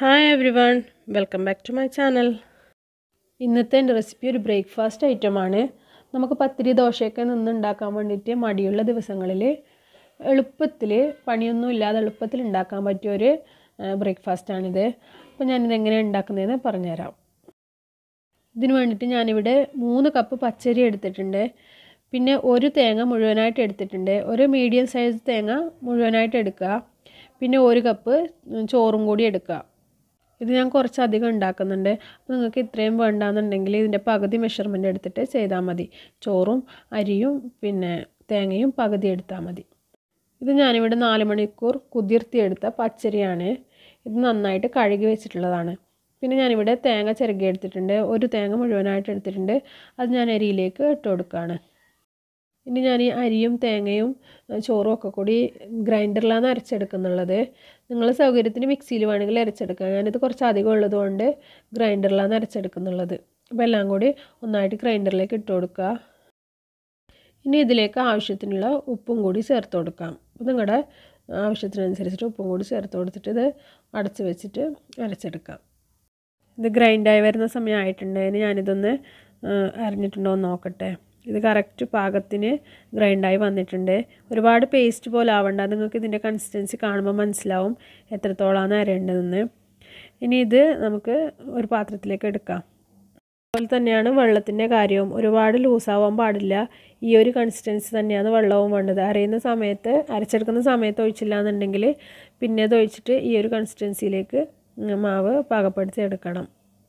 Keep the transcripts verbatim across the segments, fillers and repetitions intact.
Hi everyone, welcome back to my channel. ഇന്നത്തെ എൻ്റെ recipe ഒരു ബ്രേക്ക്ഫാസ്റ്റ് ഐറ്റമാണ്. നമുക്ക് പത്തിരി ദോശയൊക്കെ നിന്ന് ഉണ്ടാക്കാൻ വേണ്ടിയിട്ട് മടിയുള്ള ദിവസങ്ങളിൽ എളുപ്പത്തിൽ പണിയൊന്നും ഇല്ലാതെ എളുപ്പത്തിൽ ഉണ്ടാക്കാൻ പറ്റിയൊരു ബ്രേക്ക്ഫാസ്റ്റാണിത്. അപ്പോൾ ഞാനിത് എങ്ങനെയാണ് ഉണ്ടാക്കുന്നതെന്ന് പറഞ്ഞുതരാം. ഇതിന് വേണ്ടിയിട്ട് ഞാനിവിടെ മൂന്ന് കപ്പ് പച്ചരി എടുത്തിട്ടുണ്ട്. പിന്നെ ഒരു തേങ്ങ മുഴുവനായിട്ട് എടുത്തിട്ടുണ്ട്. ഒരു മീഡിയം സൈസ് തേങ്ങ മുഴുവനായിട്ട് എടുക്കുക. പിന്നെ ഒരു കപ്പ് ചോറും കൂടി എടുക്കുക. ഇത് ഞാൻ കുറച്ചധികം ഉണ്ടാക്കുന്നുണ്ട്. അപ്പോൾ നിങ്ങൾക്ക് ഇത്രയും വേണ്ടാന്നുണ്ടെങ്കിൽ ഇതിൻ്റെ പകുതി മെഷർമെൻ്റ് എടുത്തിട്ട് ചെയ്താൽ മതി. ചോറും അരിയും പിന്നെ തേങ്ങയും പകുതി എടുത്താൽ മതി. ഇത് ഞാനിവിടെ നാല് മണിക്കൂർ കുതിർത്തിയെടുത്ത പച്ചരിയാണ്. ഇത് നന്നായിട്ട് കഴുകി വെച്ചിട്ടുള്ളതാണ്. പിന്നെ ഞാനിവിടെ തേങ്ങ ചിരകി എടുത്തിട്ടുണ്ട്. ഒരു തേങ്ങ മുഴുവനായിട്ട് എടുത്തിട്ടുണ്ട്. അത് ഞാൻ അരിയിലേക്ക് ഇട്ട് കൊടുക്കുകയാണ്. ഇനി ഞാൻ ഈ അരിയും തേങ്ങയും ചോറും ഒക്കെ കൂടി ഗ്രൈൻഡറിലാണ് അരച്ചെടുക്കുന്നുള്ളത്. നിങ്ങൾ സൗകര്യത്തിന് മിക്സിയിൽ വേണമെങ്കിൽ അരച്ചെടുക്കുക. ഞാനിത് കുറച്ച് അധികം ഉള്ളതുകൊണ്ട് ഗ്രൈൻഡറിലാണ് അരച്ചെടുക്കുന്നുള്ളത്. അപ്പോൾ എല്ലാം കൂടി ഒന്നായിട്ട് ഗ്രൈൻഡറിലേക്ക് ഇട്ട് കൊടുക്കുക. ഇനി ഇതിലേക്ക് ആവശ്യത്തിനുള്ള ഉപ്പും കൂടി ചേർത്ത് കൊടുക്കാം. അപ്പോൾ നിങ്ങളുടെ ആവശ്യത്തിനനുസരിച്ചിട്ട് ഉപ്പും കൂടി ചേർത്ത് കൊടുത്തിട്ട് ഇത് അടച്ച് വെച്ചിട്ട് അരച്ചെടുക്കാം. ഇത് ഗ്രൈൻഡായി വരുന്ന സമയമായിട്ടുണ്ട്. ഇനി ഞാനിതൊന്ന് അരിഞ്ഞിട്ടുണ്ടോ എന്ന് നോക്കട്ടെ. ഇത് കറക്റ്റ് പാകത്തിന് ഗ്രൈൻഡായി വന്നിട്ടുണ്ട്. ഒരുപാട് പേസ്റ്റ് പോലെ ആവണ്ട. നിങ്ങൾക്ക് ഇതിൻ്റെ കൺസിസ്റ്റൻസി കാണുമ്പോൾ മനസ്സിലാവും എത്രത്തോളമാണ് അരേണ്ടതെന്ന്. ഇനി ഇത് നമുക്ക് ഒരു പാത്രത്തിലേക്ക് എടുക്കാം. അതുപോലെ തന്നെയാണ് വെള്ളത്തിൻ്റെ കാര്യവും. ഒരുപാട് ലൂസാവാൻ പാടില്ല. ഈ ഒരു കൺസിസ്റ്റൻസി തന്നെയാണ് വെള്ളവും വേണ്ടത്. അരയുന്ന സമയത്ത് അരച്ചെടുക്കുന്ന സമയത്ത് ഒഴിച്ചില്ല എന്നുണ്ടെങ്കിൽ പിന്നെ അത് ഒഴിച്ചിട്ട് ഈ ഒരു കൺസിസ്റ്റൻസിയിലേക്ക് മാവ് പാകപ്പെടുത്തി എടുക്കണം.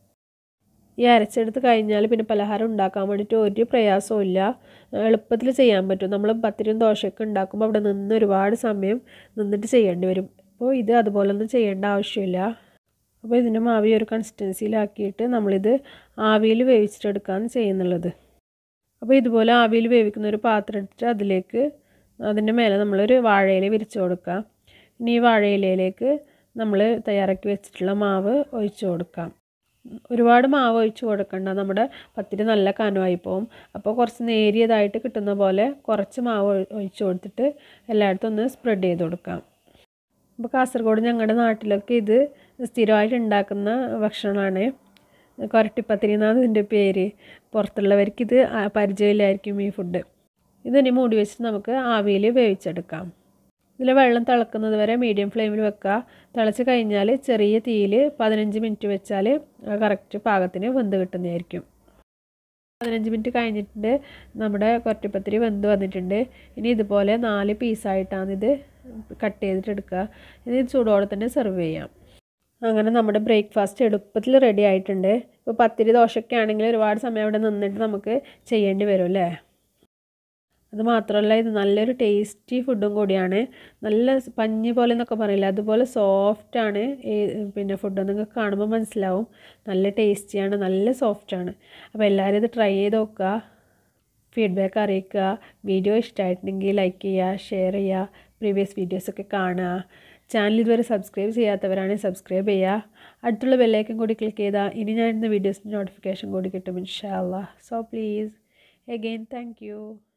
ഈ അരച്ചെടുത്ത് കഴിഞ്ഞാൽ പിന്നെ പലഹാരം ഉണ്ടാക്കാൻ വേണ്ടിയിട്ട് ഒരു പ്രയാസവും ഇല്ല. എളുപ്പത്തിൽ ചെയ്യാൻ പറ്റും. നമ്മൾ പത്തിരിയും ദോശയൊക്കെ ഉണ്ടാക്കുമ്പോൾ അവിടെ നിന്ന് ഒരുപാട് സമയം നിന്നിട്ട് ചെയ്യേണ്ടി വരും. അപ്പോൾ ഇത് അതുപോലൊന്നും ചെയ്യേണ്ട ആവശ്യമില്ല. അപ്പോൾ ഇതിൻ്റെ മാവ് ഈ ഒരു കൺസിസ്റ്റൻസിയിലാക്കിയിട്ട് നമ്മളിത് ആവിയിൽ വേവിച്ചിട്ടെടുക്കുകയാണ് ചെയ്യുന്നുള്ളത്. അപ്പോൾ ഇതുപോലെ ആവിയിൽ വേവിക്കുന്ന ഒരു പാത്രം എടുത്തിട്ട് അതിലേക്ക് അതിൻ്റെ മേലെ നമ്മളൊരു വാഴയില വിരിച്ചു കൊടുക്കാം. ഇനി ഈ വാഴയിലയിലേക്ക് നമ്മൾ തയ്യാറാക്കി വെച്ചിട്ടുള്ള മാവ് ഒഴിച്ചു കൊടുക്കാം. ഒരുപാട് മാവ് ഒഴിച്ച് കൊടുക്കണ്ട. നമ്മുടെ പത്തിരി നല്ല കനമായി പോവും. അപ്പോൾ കുറച്ച് നേരിയതായിട്ട് കിട്ടുന്ന പോലെ കുറച്ച് മാവ് ഒഴിച്ച് കൊടുത്തിട്ട് എല്ലായിടത്തും ഒന്ന് സ്പ്രെഡ് ചെയ്ത് കൊടുക്കാം. അപ്പോൾ കാസർഗോഡ് ഞങ്ങളുടെ നാട്ടിലൊക്കെ ഇത് സ്ഥിരമായിട്ട് ഉണ്ടാക്കുന്ന ഭക്ഷണമാണ്. കൊരട്ടിപ്പത്തിരി എന്നാണ് ഇതിൻ്റെ പേര്. പുറത്തുള്ളവർക്കിത് പരിചയമില്ലായിരിക്കും ഈ ഫുഡ്. ഇതിനി മൂടി വെച്ചിട്ട് നമുക്ക് ആവിയിൽ വേവിച്ചെടുക്കാം. ഇതിൽ വെള്ളം തിളക്കുന്നത് വരെ മീഡിയം ഫ്ലെയിമിൽ വെക്കുക. തിളച്ച് കഴിഞ്ഞാൽ ചെറിയ തീയിൽ പതിനഞ്ച് മിനിറ്റ് വെച്ചാൽ കറക്റ്റ് പാകത്തിന് വെന്ത് കിട്ടുന്നതായിരിക്കും. പതിനഞ്ച് മിനിറ്റ് കഴിഞ്ഞിട്ടുണ്ട്. നമ്മുടെ കൊരട്ടിപ്പത്തിരി വെന്ത് വന്നിട്ടുണ്ട്. ഇനി ഇതുപോലെ നാല് പീസായിട്ടാണ് ഇത് കട്ട് ചെയ്തിട്ട് എടുക്കുക. ഇനി ഇത് ചൂടോടെ തന്നെ സെർവ് ചെയ്യാം. അങ്ങനെ നമ്മുടെ ബ്രേക്ക്ഫാസ്റ്റ് എളുപ്പത്തിൽ റെഡി ആയിട്ടുണ്ട്. ഇപ്പോൾ പത്തിരി ദോശയൊക്കെ ആണെങ്കിൽ ഒരുപാട് സമയം അവിടെ നിന്നിട്ട് നമുക്ക് ചെയ്യേണ്ടി വരും അല്ലേ. അതുമാത്രമല്ല ഇത് നല്ലൊരു ടേസ്റ്റി ഫുഡും കൂടിയാണ്. നല്ല പഞ്ഞി പോലെ എന്നൊക്കെ പറയില്ല, അതുപോലെ സോഫ്റ്റാണ് പിന്നെ ഫുഡ്. നിങ്ങൾക്ക് കാണുമ്പോൾ മനസ്സിലാവും നല്ല ടേസ്റ്റിയാണ്, നല്ല സോഫ്റ്റാണ്. അപ്പോൾ എല്ലാവരും ഇത് ട്രൈ ചെയ്ത് നോക്കുക. ഫീഡ്ബാക്ക് അറിയിക്കുക. വീഡിയോ ഇഷ്ടമായിട്ടുണ്ടെങ്കിൽ ലൈക്ക് ചെയ്യുക, ഷെയർ ചെയ്യുക, പ്രീവിയസ് വീഡിയോസൊക്കെ കാണുക. ചാനൽ ഇതുവരെ സബ്സ്ക്രൈബ് ചെയ്യാത്തവരാണെങ്കിൽ സബ്സ്ക്രൈബ് ചെയ്യുക. അടുത്തുള്ള ബെല്ലൈക്കൻ കൂടി ക്ലിക്ക് ചെയ്താൽ ഇനി ഞാൻ ഇന്ന് വീഡിയോസിൻ്റെ നോട്ടിഫിക്കേഷൻ കൂടി കിട്ടും ഇൻഷാ അല്ലാഹ്. So please again thank U.